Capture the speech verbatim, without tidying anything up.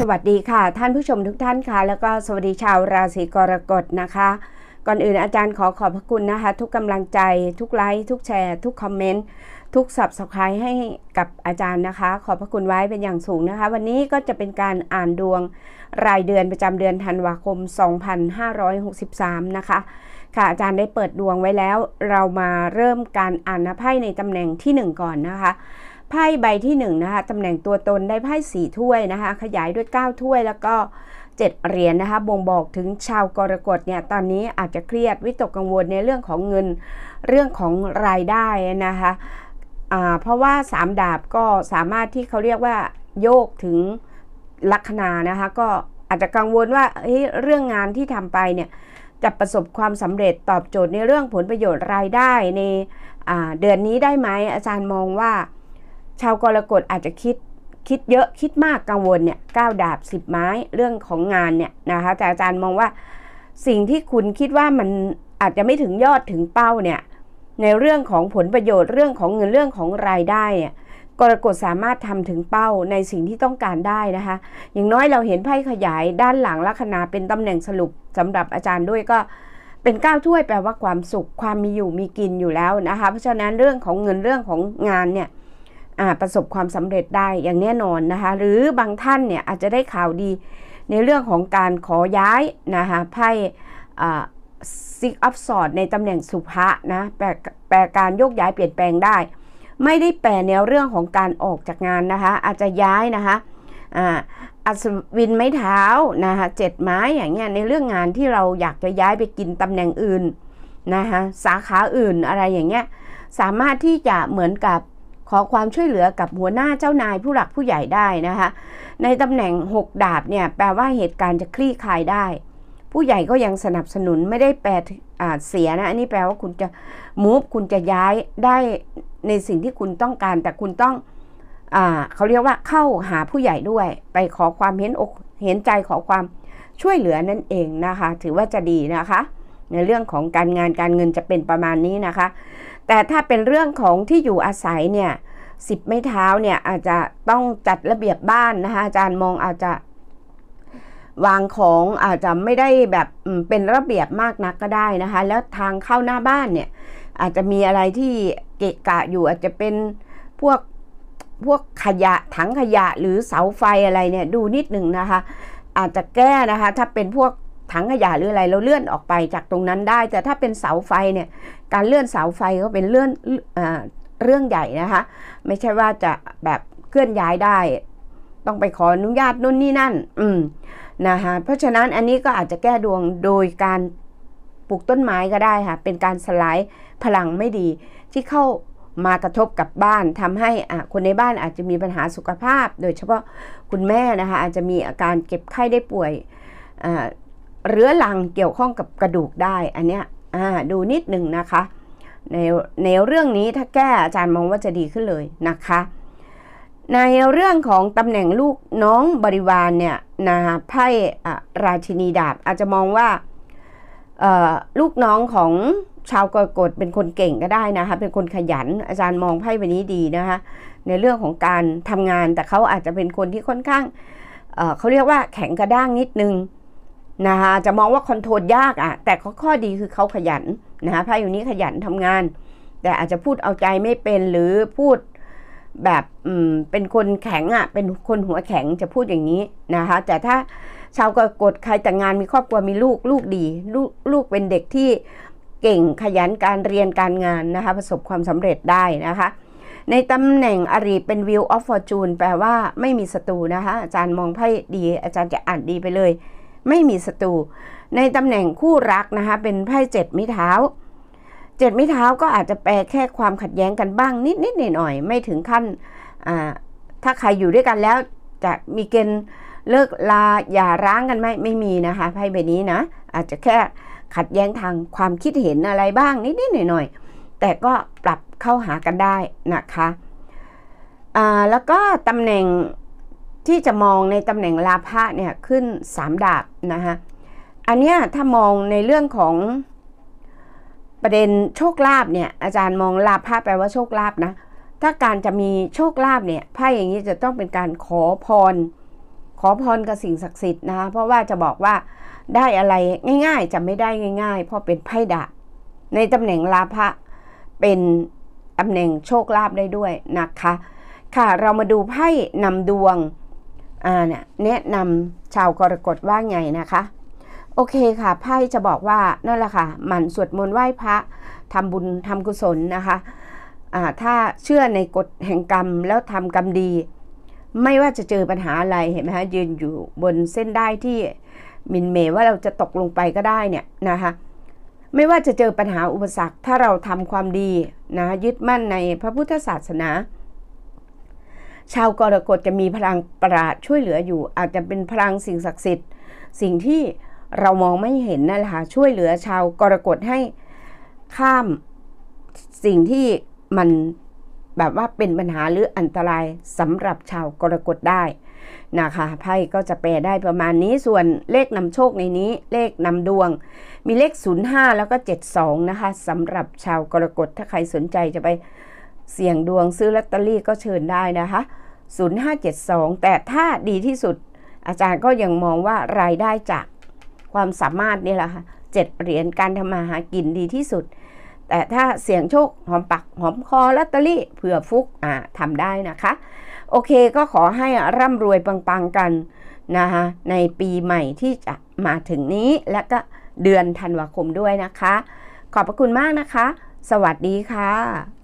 วัสดีค่ะท่านผู้ชมทุกท่านค่ะแล้วก็สวัสดีชาวราศีกรกฎนะคะก่อนอื่นอาจารย์ขอขอบพระคุณนะคะทุกกำลังใจทุกไลค์ทุกแชร์ทุกคอมเมนต์ทุก ซับสไครบ์ ให้กับอาจารย์นะคะขอบพระคุณไว้เป็นอย่างสูงนะคะวันนี้ก็จะเป็นการอ่านดวงรายเดือนประจำเดือนธันวาคมสองพันห้าร้อยหกสิบสามนะคะค่ะอาจารย์ได้เปิดดวงไว้แล้วเรามาเริ่มการอ่านไพ่ในตำแหน่งที่หนึ่งก่อนนะคะไพ่ใบที่หนึ่งนะคะตำแหน่งตัวตนได้ไพ่สี่ถ้วยนะคะขยายด้วยเก้าถ้วยแล้วก็เจ็ดเหรียญ นะคะบ่งบอกถึงชาวกรกฎเนี่ยตอนนี้อาจจะเครียดวิตกกังวลในเรื่องของเงินเรื่องของรายได้นะคะอ่าเพราะว่าสามดาบก็สามารถที่เขาเรียกว่าโยกถึงลัคนานะคะก็อาจจะกังวลว่าเฮ้ยเรื่องงานที่ทำไปเนี่ยจะประสบความสำเร็จตอบโจทย์ในเรื่องผลประโยชน์รายได้ในเดือนนี้ได้ไหมอาจารย์มองว่าชาวกรกฎอาจจะคิดคิดเยอะคิดมากกังวลเนี่ยเก้าดาบสิบไม้เรื่องของงานเนี่ยนะคะแต่อาจารย์มองว่าสิ่งที่คุณคิดว่ามันอาจจะไม่ถึงยอดถึงเป้าเนี่ยในเรื่องของผลประโยชน์เรื่องของเงินเรื่องของรายได้เนี่ยกรกฎสามารถทำถึงเป้าในสิ่งที่ต้องการได้นะคะอย่างน้อยเราเห็นไพ่ขยายด้านหลังลัคนาเป็นตำแหน่งสรุปสำหรับอาจารย์ด้วยก็เป็นเก้าถ้วยแปลว่าความสุขความมีอยู่มีกินอยู่แล้วนะคะเพราะฉะนั้นเรื่องของเงินเรื่องของงานเนี่ยประสบความสำเร็จได้อย่างแน่นอนนะคะหรือบางท่านเนี่ยอาจจะได้ข่าวดีในเรื่องของการขอย้ายนะคะไพ่ซิกอัพสอดในตำแหน่งสุภะนะแปลแปลการโยกย้ายเปลี่ยนแปลงได้ไม่ได้แปลแนวเรื่องของการออกจากงานนะคะอาจจะย้ายนะคะอ่าอัศวินไม้เท้านะคะเจ็ดไม้อย่างเงี้ยในเรื่องงานที่เราอยากจะย้ายไปกินตำแหน่งอื่นนะคะสาขาอื่นอะไรอย่างเงี้ยสามารถที่จะเหมือนกับขอความช่วยเหลือกับหัวหน้าเจ้านายผู้หลักผู้ใหญ่ได้นะคะในตำแหน่งหกดาบเนี่ยแปลว่าเหตุการณ์จะคลี่คลายได้ผู้ใหญ่ก็ยังสนับสนุนไม่ได้แปลเสียนะอันนี้แปลว่าคุณจะมูฟคุณจะย้ายได้ในสิ่งที่คุณต้องการแต่คุณต้องอ่าเขาเรียกว่าเข้าหาผู้ใหญ่ด้วยไปขอความเห็นอกเห็นใจขอความช่วยเหลือนั่นเองนะคะถือว่าจะดีนะคะในเรื่องของการงานการเงินจะเป็นประมาณนี้นะคะแต่ถ้าเป็นเรื่องของที่อยู่อาศัยเนี่ยสิบไม้เท้าเนี่ยอาจจะต้องจัดระเบียบบ้านนะคะอาจารย์มองอาจจะวางของอาจจะไม่ได้แบบเป็นระเบียบมากนักก็ได้นะคะแล้วทางเข้าหน้าบ้านเนี่ยอาจจะมีอะไรที่เกะกะอยู่อาจจะเป็นพวกพวกขยะถังขยะหรือเสาไฟอะไรเนี่ยดูนิดหนึ่งนะคะอาจจะแก้นะคะถ้าเป็นพวกถังขยะหรืออะไรเราเลื่อนออกไปจากตรงนั้นได้แต่ถ้าเป็นเสาไฟเนี่ยการเลื่อนเสาไฟก็เป็นเลื่อนเอ่อเรื่องใหญ่นะคะไม่ใช่ว่าจะแบบเคลื่อนย้ายได้ต้องไปขออนุญาตนู่นนี่นั่นอืมนะคะเพราะฉะนั้นอันนี้ก็อาจจะแก้ดวงโดยการปลูกต้นไม้ก็ได้ค่ะเป็นการสลายพลังไม่ดีที่เข้ามากระทบกับบ้านทำให้อ่ะคนในบ้านอาจจะมีปัญหาสุขภาพโดยเฉพาะคุณแม่นะคะอาจจะมีอาการเก็บไข้ได้ป่วยอ่าเรื้อรังเกี่ยวข้องกับกระดูกได้อันเนี้ยอ่าดูนิดหนึ่งนะคะในในเรื่องนี้ถ้าแก้อาจารย์มองว่าจะดีขึ้นเลยนะคะในเรื่องของตำแหน่งลูกน้องบริวารเนี่ยนะไพ่ราชินีดาบอาจจะมองว่าลูกน้องของชาวกรกฎเป็นคนเก่งก็ได้นะคะเป็นคนขยันอาจารย์มองไพ่ใบนี้ดีนะคะในเรื่องของการทำงานแต่เขาอาจจะเป็นคนที่ค่อนข้าง เอ่อ เขาเรียกว่าแข็งกระด้างนิดนึงนะคะจะมองว่าคอนโทรลยากอ่ะแต่ข้อดีคือเขาขยันนะคะไพ่อยู่นี้ขยันทำงานแต่อาจจะพูดเอาใจไม่เป็นหรือพูดแบบอืมเป็นคนแข็งอ่ะเป็นคนหัวแข็งจะพูดอย่างนี้นะคะแต่ถ้าชาวกรกฎใครแต่งงานมีครอบครัวมีลูกลูกดีลูกลูกเป็นเด็กที่เก่งขยันการเรียนการงานนะคะประสบความสำเร็จได้นะคะในตำแหน่งอริเป็น Wheel of Fortune แปลว่าไม่มีศัตรูนะคะอาจารย์มองไพ่ดีอาจารย์จะอ่านดีไปเลยไม่มีศัตรูในตำแหน่งคู่รักนะคะเป็นไพ่เจ็ดไม้เท้าเจ็ดไม้เท้าก็อาจจะแปลแค่ความขัดแย้งกันบ้างนิดนิดหน่อยหน่อยไม่ถึงขั้นอ่าถ้าใครอยู่ด้วยกันแล้วจะมีเกณฑ์เลิกลาอย่าร้างกันไหมไม่มีนะคะไพ่ใบนี้นะอาจจะแค่ขัดแย้งทางความคิดเห็นอะไรบ้างนิดนิดหน่อยหน่อยแต่ก็ปรับเข้าหากันได้นะคะอ่าแล้วก็ตำแหน่งที่จะมองในตำแหน่งลาภะเนี่ยขึ้นสามดาบนะคะอันเนี้ยถ้ามองในเรื่องของประเด็นโชคลาภเนี่ยอาจารย์มองลาภะแปลว่าโชคลาภนะถ้าการจะมีโชคลาภเนี่ยไพ่อย่างนี้จะต้องเป็นการขอพรขอพรกับสิ่งศักดิ์สิทธิ์นะคะเพราะว่าจะบอกว่าได้อะไรง่ายๆจะไม่ได้ง่ายๆเพราะเป็นไพ่ดาบในตำแหน่งลาภะเป็นตำแหน่งโชคลาภได้ด้วยนะคะค่ะเรามาดูไพ่นำดวงอ่าเนี่ยแนะนำชาวกรกฎว่าไงนะคะโอเคค่ะไพ่จะบอกว่านั่นแหละค่ะหมั่นสวดมนต์ไหว้พระทำบุญทำกุศลนะคะอ่าถ้าเชื่อในกฎแห่งกรรมแล้วทำกรรมดีไม่ว่าจะเจอปัญหาอะไรเห็นไหมคะยืนอยู่บนเส้นได้ที่มินเมว่าเราจะตกลงไปก็ได้เนี่ยนะคะไม่ว่าจะเจอปัญหาอุปสรรคถ้าเราทำความดีนะยึดมั่นในพระพุทธศาสนาชาวกรกฎจะมีพลังประหลาดช่วยเหลืออยู่อาจจะเป็นพลังสิ่งศักดิ์สิทธิ์สิ่งที่เรามองไม่เห็นนั่นแหละค่ะช่วยเหลือชาวกรกฎให้ข้ามสิ่งที่มันแบบว่าเป็นปัญหาหรืออันตรายสำหรับชาวกรกฎได้นะคะไพ่ก็จะแปลได้ประมาณนี้ส่วนเลขนำโชคในนี้เลขนำดวงมีเลขศูนย์ห้าแล้วก็เจ็ดสองนะคะสำหรับชาวกรกฎถ้าใครสนใจจะไปเสี่ยงดวงซื้อลอตเตอรี่ก็เชิญได้นะคะศูนย์ห้าเจ็ดสองแต่ถ้าดีที่สุดอาจารย์ก็ยังมองว่ารายได้จากความสามารถนี่แหละค่ะเจ็ดเหรียญการทำมาหากินดีที่สุดแต่ถ้าเสี่ยงโชคหอมปากหอมคอลอตเตอรี่เผื่อฟุกอ่าทำได้นะคะโอเคก็ขอให้ร่ำรวยปังๆกันนะคะในปีใหม่ที่จะมาถึงนี้และก็เดือนธันวาคมด้วยนะคะขอบพระคุณมากนะคะสวัสดีค่ะ